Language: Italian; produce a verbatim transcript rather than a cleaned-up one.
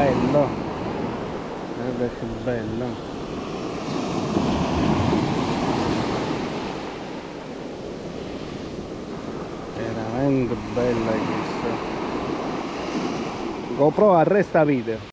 bello, guarda che bello, veramente bella questa. GoPro arresta video.